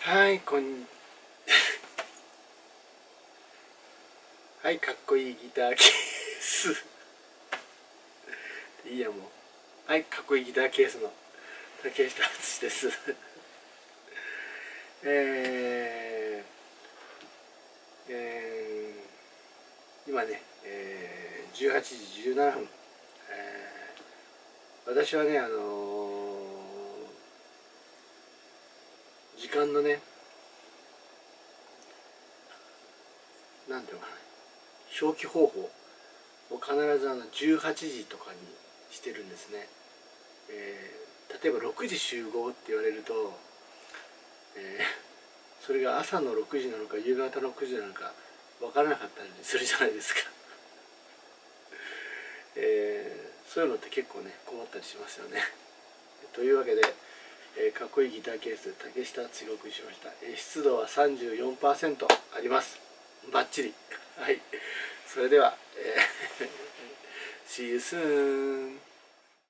はい、はい、かっこいいギターケースいいやもう。はい、かっこいいギターケースの竹下敦ですえーえ今ね、18時17分、私はね、時間のね、なんていうのかな、表記方法を必ず18時とかにしてるんですね。例えば6時集合って言われると、それが朝の6時なのか夕方の6時なのか分からなかったりするじゃないですかそういうのって結構ね困ったりしますよねというわけで、かっこいいギターケース竹下敦がお送りしました。湿度は 34% あります。バッチリはい、それでは、See you soon